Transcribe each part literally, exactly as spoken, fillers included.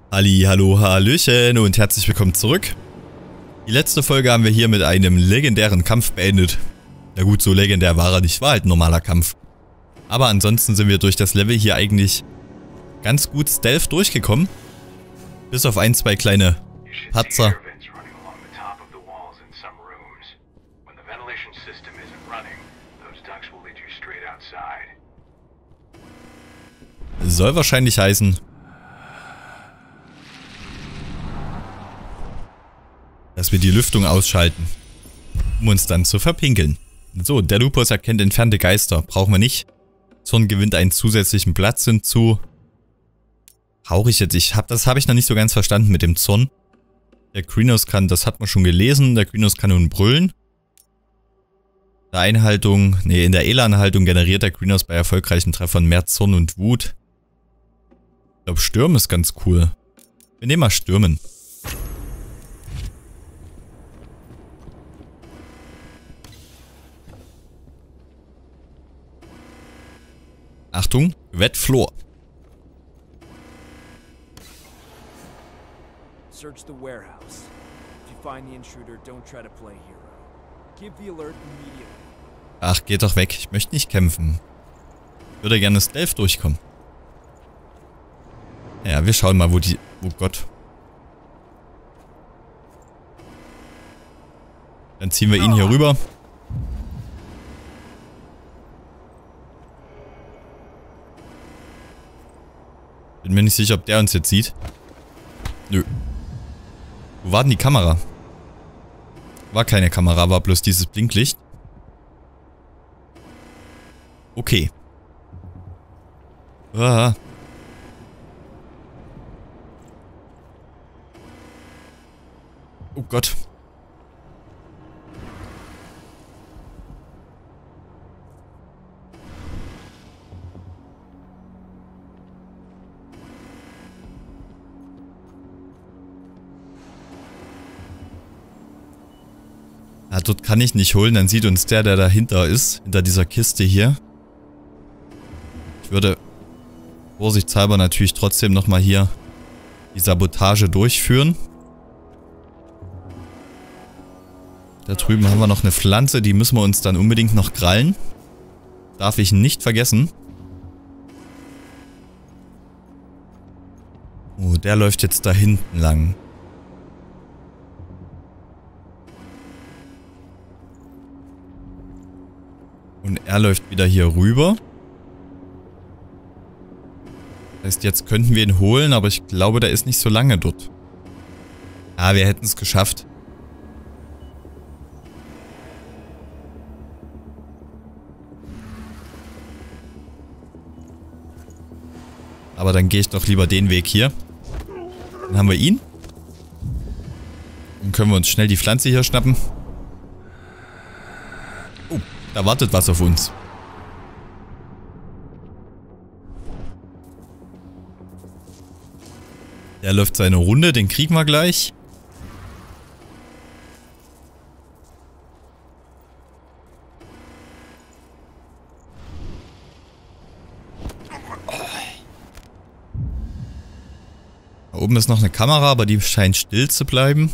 Halli, hallo, hallöchen und herzlich willkommen zurück. Die letzte Folge haben wir hier mit einem legendären Kampf beendet. Na gut, so legendär war er nicht, war halt ein normaler Kampf. Aber ansonsten sind wir durch das Level hier eigentlich ganz gut Stealth durchgekommen. Bis auf ein, zwei kleine Patzer. Soll wahrscheinlich heißen, dass wir die Lüftung ausschalten, um uns dann zu verpinkeln. So, der Lupus erkennt entfernte Geister. Brauchen wir nicht. Zorn gewinnt einen zusätzlichen Platz hinzu. Brauche ich jetzt. Ich hab, das habe ich noch nicht so ganz verstanden mit dem Zorn. Der Krynos kann, das hat man schon gelesen, der Krynos kann nun brüllen. In der Einhaltung, nee, in der Elan-Haltung generiert der Krynos bei erfolgreichen Treffern mehr Zorn und Wut. Ich glaube, Stürmen ist ganz cool. Wir nehmen mal Stürmen. Achtung, Wet Floor. Search the warehouse. If you find the intruder, don't try to play hero. Give the alert immediately. Ach, geht doch weg. Ich möchte nicht kämpfen. Ich würde gerne Stealth durchkommen. Ja, wir schauen mal, wo die... Oh Gott. Dann ziehen wir ihn hier rüber. Bin mir nicht sicher, ob der uns jetzt sieht. Nö. Wo war denn die Kamera? War keine Kamera, war bloß dieses Blinklicht. Okay. Ah. Oh Gott. Ja, dort kann ich nicht holen, dann sieht uns der, der dahinter ist, hinter dieser Kiste hier. Ich würde vorsichtshalber natürlich trotzdem nochmal hier die Sabotage durchführen. Da drüben haben wir noch eine Pflanze, die müssen wir uns dann unbedingt noch krallen. Darf ich nicht vergessen. Oh, der läuft jetzt da hinten lang. Und er läuft wieder hier rüber. Das heißt, jetzt könnten wir ihn holen, aber ich glaube, der ist nicht so lange dort. Ah, wir hätten es geschafft. Aber dann gehe ich doch lieber den Weg hier. Dann haben wir ihn. Dann können wir uns schnell die Pflanze hier schnappen. Oh, da wartet was auf uns. Der läuft seine Runde, den kriegen wir gleich. Da oben ist noch eine Kamera, aber die scheint still zu bleiben.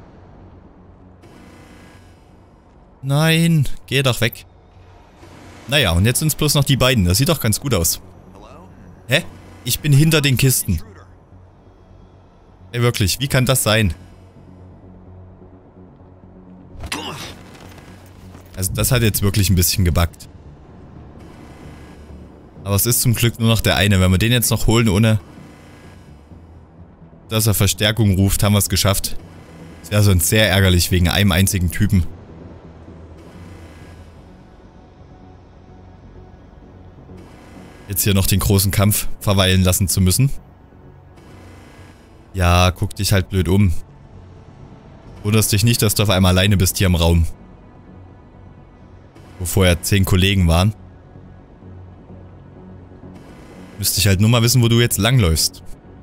Nein, geh doch weg. Naja, und jetzt sind es bloß noch die beiden. Das sieht doch ganz gut aus. Hä? Ich bin hinter den Kisten. Ey, wirklich, wie kann das sein? Also das hat jetzt wirklich ein bisschen gebuggt. Aber es ist zum Glück nur noch der eine. Wenn wir den jetzt noch holen, ohne dass er Verstärkung ruft, haben wir es geschafft. Das wäre sonst sehr ärgerlich wegen einem einzigen Typen. Jetzt hier noch den großen Kampf verweilen lassen zu müssen. Ja, guck dich halt blöd um. Wunderst dich nicht, dass du auf einmal alleine bist hier im Raum. Wo vorher zehn Kollegen waren. Müsste ich halt nur mal wissen, wo du jetzt langläufst.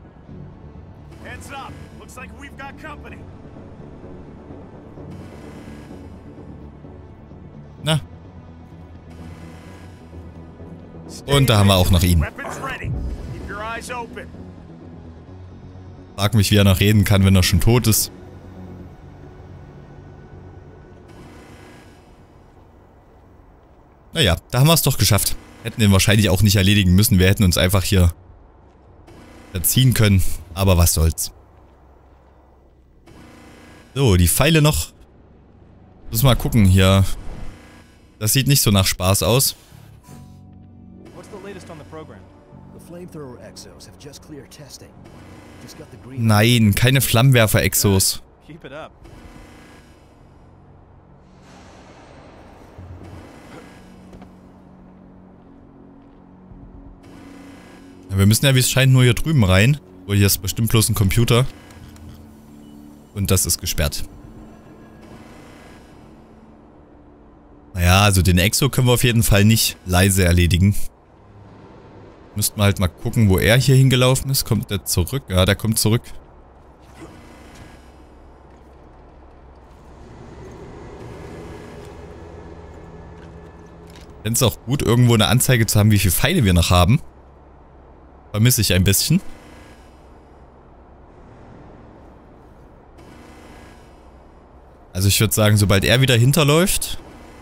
Na. Und da haben wir auch noch ihn. Frag mich, wie er noch reden kann, wenn er schon tot ist. Naja, da haben wir es doch geschafft. Hätten den wahrscheinlich auch nicht erledigen müssen. Wir hätten uns einfach hier verziehen können. Aber was soll's. So, die Pfeile noch. Muss mal gucken hier. Das sieht nicht so nach Spaß aus. Nein, keine Flammenwerfer-Exos. Wir müssen ja, wie es scheint, nur hier drüben rein. Oh, hier ist bestimmt bloß ein Computer. Und das ist gesperrt. Naja, also den Exo können wir auf jeden Fall nicht leise erledigen. Müssten wir halt mal gucken, wo er hier hingelaufen ist. Kommt der zurück? Ja, der kommt zurück. Ich fände es auch gut, irgendwo eine Anzeige zu haben, wie viele Pfeile wir noch haben. Vermisse ich ein bisschen. Also ich würde sagen, sobald er wieder hinterläuft...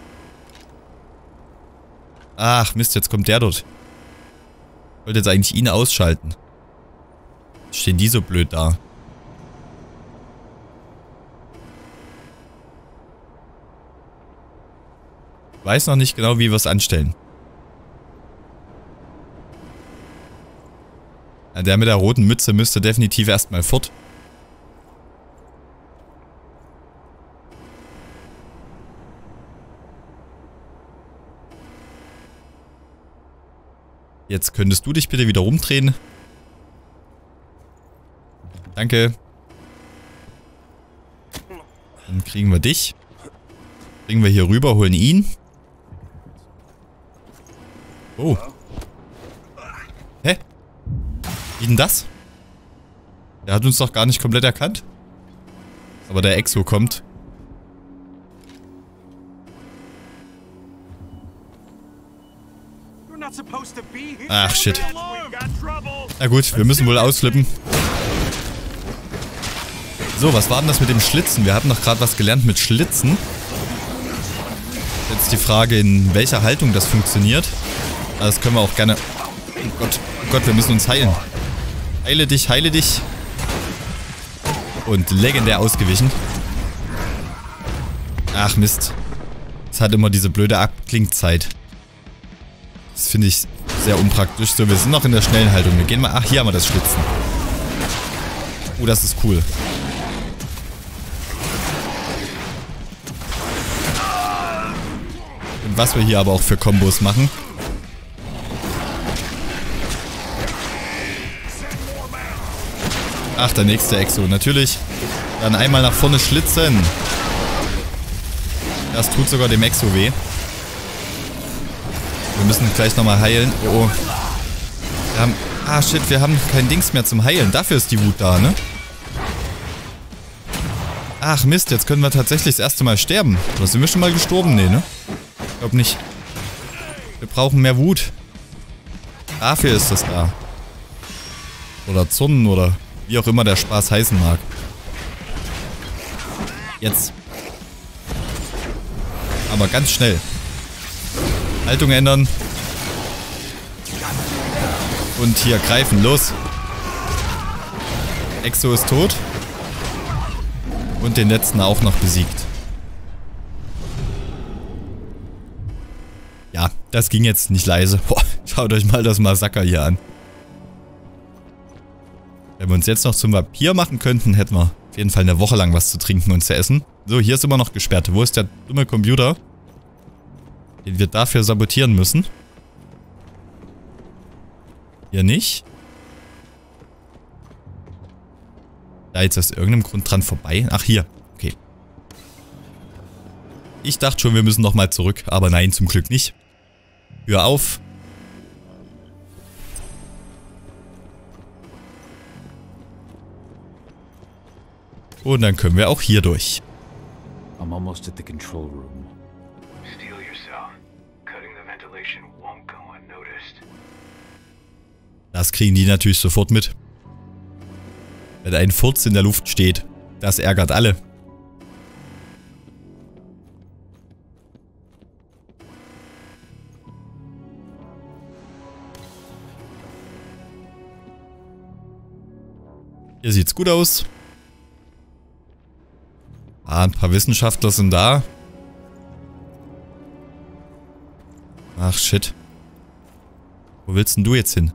Ach Mist, jetzt kommt der dort. Ich wollte jetzt eigentlich ihn ausschalten. Stehen die so blöd da? Ich weiß noch nicht genau, wie wir es anstellen. Ja, der mit der roten Mütze müsste definitiv erstmal fort. Jetzt könntest du dich bitte wieder rumdrehen. Danke. Dann kriegen wir dich. Bringen wir hier rüber, holen ihn. Oh. Hä? Wie denn das? Der hat uns doch gar nicht komplett erkannt. Aber der Exo kommt. Ach, shit. Na gut, wir müssen wohl ausflippen. So, was war denn das mit dem Schlitzen? Wir hatten doch gerade was gelernt mit Schlitzen. Jetzt die Frage, in welcher Haltung das funktioniert. Das können wir auch gerne... Oh Gott, oh Gott, wir müssen uns heilen. Heile dich, heile dich. Und legendär ausgewichen. Ach Mist. Es hat immer diese blöde Abklingzeit. Das finde ich sehr unpraktisch. So, wir sind noch in der schnellen Haltung. Wir gehen mal... Ach, hier haben wir das Schlitzen. Oh, das ist cool. Und was wir hier aber auch für Kombos machen. Ach, der nächste Exo. Natürlich. Dann einmal nach vorne schlitzen. Das tut sogar dem Exo weh. Wir müssen gleich nochmal heilen. Oh. Wir haben... Ah, shit, wir haben kein Dings mehr zum Heilen. Dafür ist die Wut da, ne? Ach, Mist, jetzt können wir tatsächlich das erste Mal sterben. Oder sind wir schon mal gestorben? Nee, ne? Ich glaube nicht. Wir brauchen mehr Wut. Dafür ist das da. Oder Zorn oder wie auch immer der Spaß heißen mag. Jetzt. Aber ganz schnell. Haltung ändern. Und hier greifen. Los. Exo ist tot. Und den letzten auch noch besiegt. Ja, das ging jetzt nicht leise. Boah, schaut euch mal das Massaker hier an. Wenn wir uns jetzt noch zum Vampir machen könnten, hätten wir auf jeden Fall eine Woche lang was zu trinken und zu essen. So, hier ist immer noch gesperrt. Wo ist der dumme Computer, den wir dafür sabotieren müssen? Hier nicht. Da jetzt aus irgendeinem Grund dran vorbei. Ach, hier. Okay. Ich dachte schon, wir müssen nochmal zurück. Aber nein, zum Glück nicht. Hör auf. Und dann können wir auch hier durch. I'm almost at the control room. Steal yourself. Cutting the ventilation won't go unnoticed. Das kriegen die natürlich sofort mit. Wenn ein Furz in der Luft steht, das ärgert alle. Hier sieht's gut aus. Ah, ein paar Wissenschaftler sind da. Ach, shit. Wo willst denn du jetzt hin?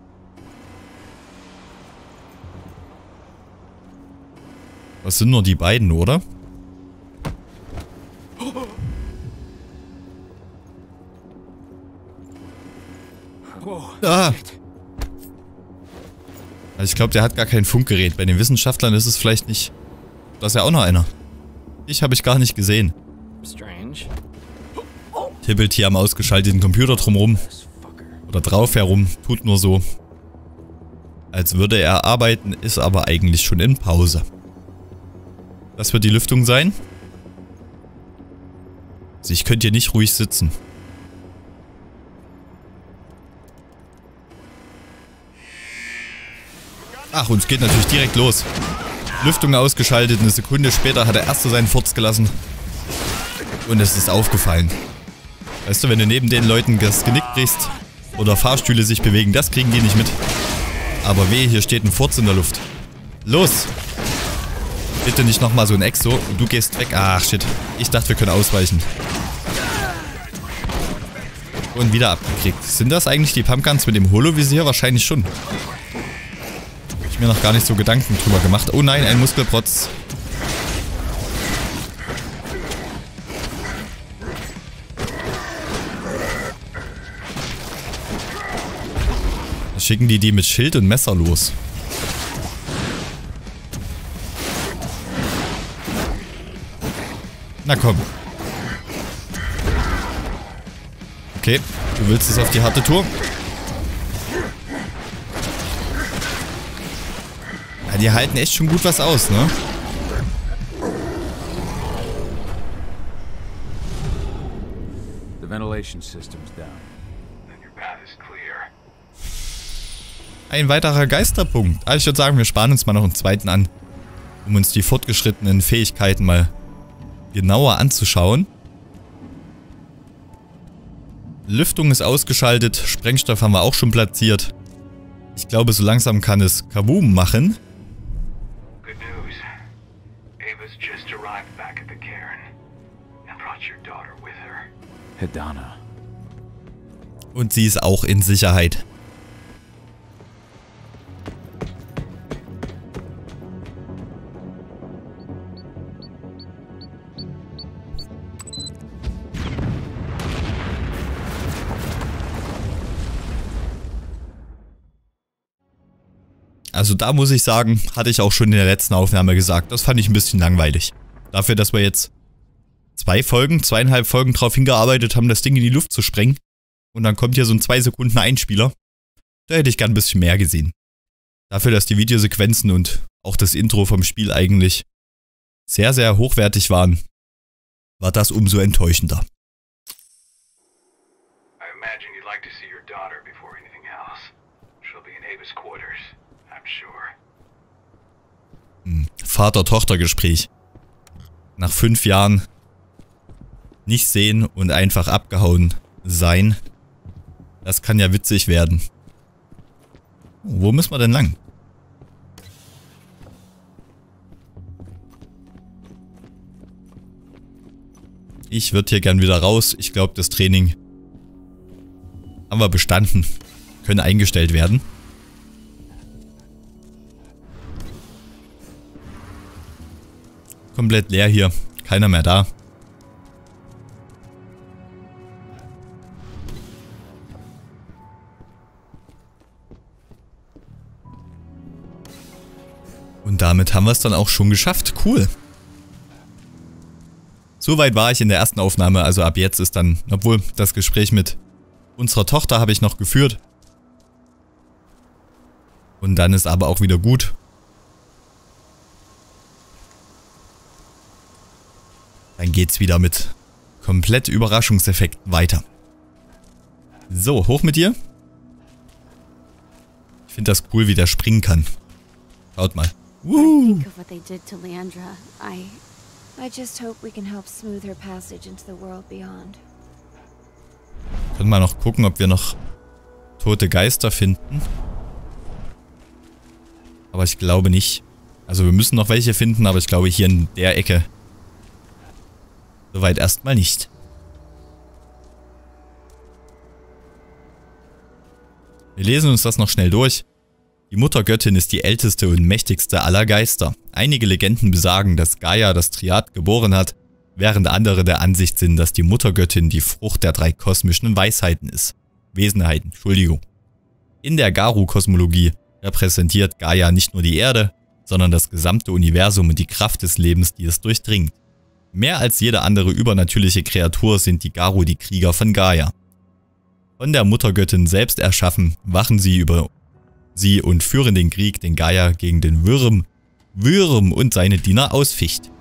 Das sind nur die beiden, oder? Ah. Also ich glaube, der hat gar kein Funkgerät. Bei den Wissenschaftlern ist es vielleicht nicht... Da ist ja auch noch einer. Ich habe ich gar nicht gesehen. Tippelt hier am ausgeschalteten Computer drumrum. Oder drauf herum. Tut nur so. Als würde er arbeiten, ist aber eigentlich schon in Pause. Das wird die Lüftung sein. Also ich könnte hier nicht ruhig sitzen. Ach, und es geht natürlich direkt los. Lüftung ausgeschaltet, eine Sekunde später hat der Erste seinen Furz gelassen. Und es ist aufgefallen. Weißt du, wenn du neben den Leuten das Genick brichst oder Fahrstühle sich bewegen, das kriegen die nicht mit. Aber weh, hier steht ein Furz in der Luft. Los! Bitte nicht nochmal so ein Exo. Du gehst weg. Ach, shit. Ich dachte, wir können ausweichen. Und wieder abgekriegt. Sind das eigentlich die Pumpguns mit dem Holovisier? Wahrscheinlich schon. Hab ich mir noch gar nicht so Gedanken drüber gemacht. Oh nein, ein Muskelprotz. Da schicken die die mit Schild und Messer los. Na komm. Okay, du willst es auf die harte Tour? Ja, die halten echt schon gut was aus, ne? The ventilation system's down. Then your path is clear. Ein weiterer Geisterpunkt. Also ich würde sagen, wir sparen uns mal noch einen zweiten an, um uns die fortgeschrittenen Fähigkeiten mal genauer anzuschauen. Lüftung ist ausgeschaltet, Sprengstoff haben wir auch schon platziert. Ich glaube, so langsam kann es Kaboom machen. Good news. Ava's just arrived back at the cairn and brought your daughter with her. Hedana. Und sie ist auch in Sicherheit. Also da muss ich sagen, hatte ich auch schon in der letzten Aufnahme gesagt, das fand ich ein bisschen langweilig. Dafür, dass wir jetzt zwei Folgen, zweieinhalb Folgen drauf hingearbeitet haben, das Ding in die Luft zu sprengen. Und dann kommt hier so ein zwei Sekunden Einspieler. Da hätte ich gern ein bisschen mehr gesehen. Dafür, dass die Videosequenzen und auch das Intro vom Spiel eigentlich sehr, sehr hochwertig waren, war das umso enttäuschender. I imagine you'd like to see your daughter before anything else. She'll be in Ava's quarters, I'm sure. Hm, Vater-Tochter-Gespräch. Nach fünf Jahren nicht sehen und einfach abgehauen sein. Das kann ja witzig werden. Wo müssen wir denn lang? Ich würde hier gern wieder raus. Ich glaube, das Training haben wir bestanden. Können eingestellt werden. Komplett leer hier. Keiner mehr da. Und damit haben wir es dann auch schon geschafft. Cool. Soweit war ich in der ersten Aufnahme. Also ab jetzt ist dann, obwohl das Gespräch mit unserer Tochter habe ich noch geführt. Und dann ist aber auch wieder gut. Dann geht's wieder mit komplett Überraschungseffekt weiter. So, hoch mit dir. Ich finde das cool, wie der springen kann. Schaut mal. Woo. I think of what they did to Leandra. I... I just hope we can help smooth her passage into the world beyond. Können wir noch gucken, ob wir noch tote Geister finden. Aber ich glaube nicht. Also wir müssen noch welche finden, aber ich glaube hier in der Ecke. Soweit erstmal nicht. Wir lesen uns das noch schnell durch. Die Muttergöttin ist die älteste und mächtigste aller Geister. Einige Legenden besagen, dass Gaia das Triad geboren hat, während andere der Ansicht sind, dass die Muttergöttin die Frucht der drei kosmischen Weisheiten ist. Wesenheiten, Entschuldigung. In der Garu-Kosmologie repräsentiert Gaia nicht nur die Erde, sondern das gesamte Universum und die Kraft des Lebens, die es durchdringt. Mehr als jede andere übernatürliche Kreatur sind die Garu die Krieger von Gaia. Von der Muttergöttin selbst erschaffen, wachen sie über sie und führen den Krieg, den Gaia gegen den Wyrm, Wyrm und seine Diener ausficht.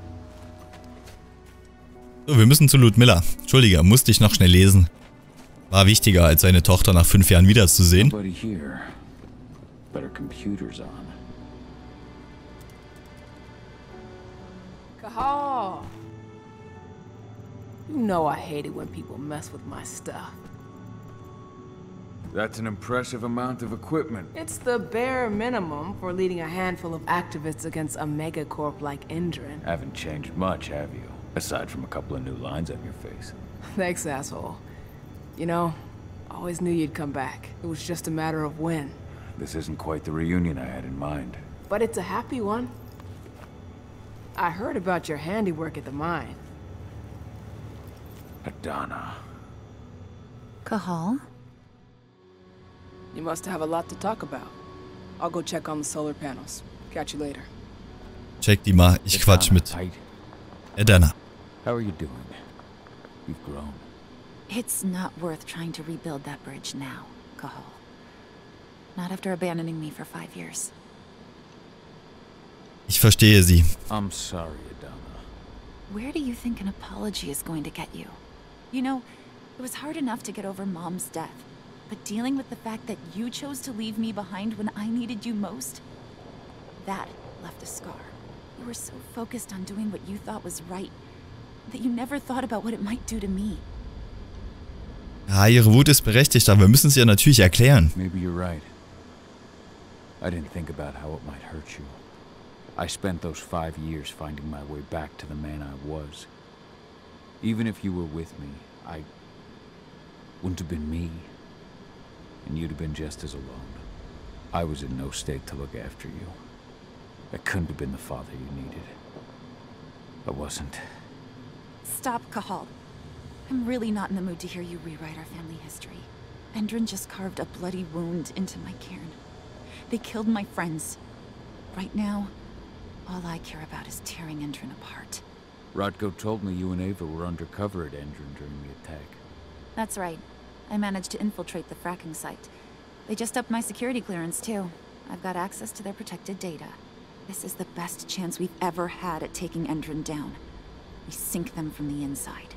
So, wir müssen zu Ludmilla. Entschuldige, musste ich noch schnell lesen. War wichtiger, als seine Tochter nach fünf Jahren wiederzusehen. Nobody here. Better computers on. Cahal! You know I hate it when people mess with my stuff. That's an impressive amount of equipment. It's the bare minimum for leading a handful of activists against a megacorp like Endrin. Haven't changed much, have you? Aside from a couple of new lines on your face. Thanks, asshole. You know, I always knew you'd come back. It was just a matter of when. This isn't quite the reunion I had in mind. But it's a happy one. I heard about your handiwork at the mine. Adana. Cahal? You must have a lot to talk about. I'll go check on the solar panels. Catch you later. Check die mal, ich quatsch mit Adana. How are you doing? You've grown. It's not worth trying to rebuild that bridge now, Cahal. Not after abandoning me for five years. Ich verstehe sie. I'm sorry, Adana. Where do you think an apology is going to get you? You know, it was hard enough to get over Mom's death, but dealing with the fact that you chose to leave me behind when I needed you most, that left a scar. You were so focused on doing what you thought was right, that you never thought about what it might do to me. Ja, ihre Wut ist berechtigt, aber wir müssen es ihr natürlich erklären. Maybe you're right. I didn't think about how it might hurt you. I spent those five years finding my way back to the man I was. Even if you were with me, I wouldn't have been me. And you'd have been just as alone. I was in no state to look after you. I couldn't have been the father you needed. I wasn't. Stop, Cahal. I'm really not in the mood to hear you rewrite our family history. Endrin just carved a bloody wound into my cairn. They killed my friends. Right now, all I care about is tearing Endrin apart. Rodko told me you and Ava were undercover at Endrin during the attack. That's right. I managed to infiltrate the fracking site. They just upped my security clearance, too. I've got access to their protected data. This is the best chance we've ever had at taking Endrin down. We sink them from the inside.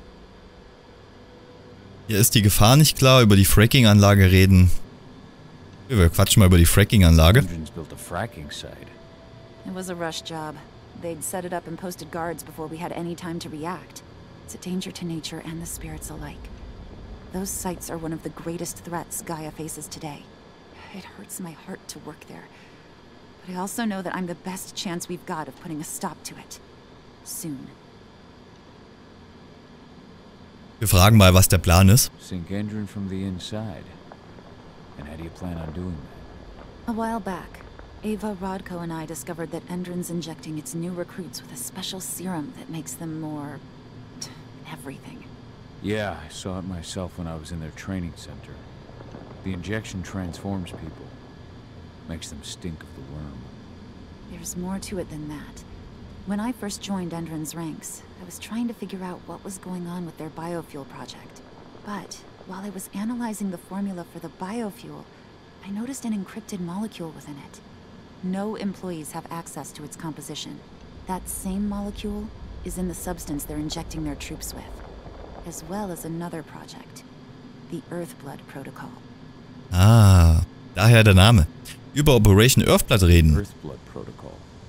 Hier ist die Gefahr nicht klar, über die Fracking-Anlage reden. Wir quatschen mal über die Fracking-Anlage. Endrin's built a fracking site. It was a rush job. They'd set it up and posted guards before we had any time to react. It's a danger to nature and the spirits alike. Those sites are one of the greatest threats Gaia faces today. It hurts my heart to work there. But I also know that I'm the best chance we've got of putting a stop to it. Soon. Wir fragen mal, was der Plan ist. Sink Endrin from the inside. And how do you plan on doing that? A while back, Ava, Rodko, and I discovered that Endrin's injecting its new recruits with a special serum that makes them more... everything. Yeah, I saw it myself when I was in their training center. The injection transforms people. Makes them stink of the worm. There's more to it than that. When I first joined Endrin's ranks, I was trying to figure out what was going on with their biofuel project. But while I was analyzing the formula for the biofuel, I noticed an encrypted molecule within it. No employees have access to its composition. That same molecule is in the substance they're injecting their troops with, as well as another project, the Earthblood Protocol. Ah, daher der Name. Über Operation Earthblood reden. Earthblood Protocol.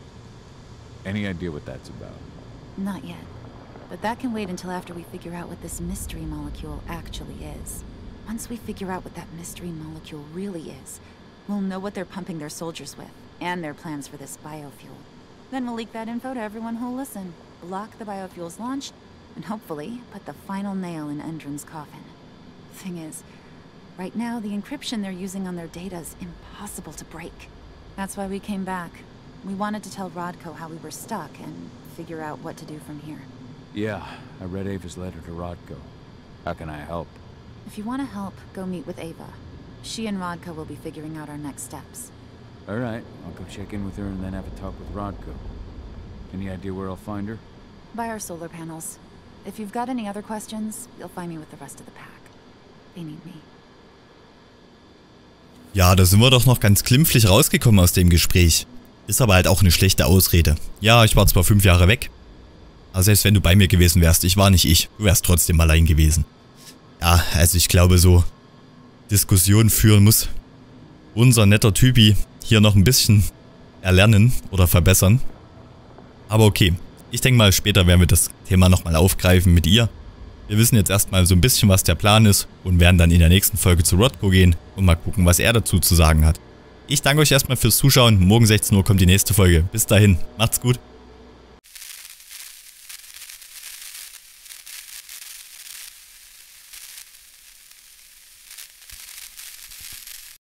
Any idea what that's about? Not yet. But that can wait until after we figure out what this mystery molecule actually is. Once we figure out what that mystery molecule really is, we'll know what they're pumping their soldiers with, and their plans for this biofuel. Then we'll leak that info to everyone who'll listen, block the biofuel's launch, and hopefully put the final nail in Endron's coffin. Thing is, right now the encryption they're using on their data is impossible to break. That's why we came back. We wanted to tell Rodko how we were stuck and figure out what to do from here. Yeah, I read Ava's letter to Rodko. How can I help? If you want to help, go meet with Ava. She and Rodko will be figuring out our next steps. All right, I'll go check in with her and then have a talk with Rodko. Any idea where I'll find her? By our solar panels. If you've got any other questions, you'll find me with the rest of the pack. They need me. Ja, da sind wir doch noch ganz glimpflich rausgekommen aus dem Gespräch. Ist aber halt auch eine schlechte Ausrede. Ja, ich war zwar fünf Jahre weg, aber selbst wenn du bei mir gewesen wärst, ich war nicht ich, du wärst trotzdem allein gewesen. Ja, also ich glaube, so Diskussionen führen muss unser netter Typi hier noch ein bisschen erlernen oder verbessern. Aber okay, ich denke mal, später werden wir das Thema nochmal aufgreifen mit ihr. Wir wissen jetzt erstmal so ein bisschen, was der Plan ist und werden dann in der nächsten Folge zu Rodko gehen und mal gucken, was er dazu zu sagen hat. Ich danke euch erstmal fürs Zuschauen. Morgen sechzehn Uhr kommt die nächste Folge. Bis dahin, macht's gut.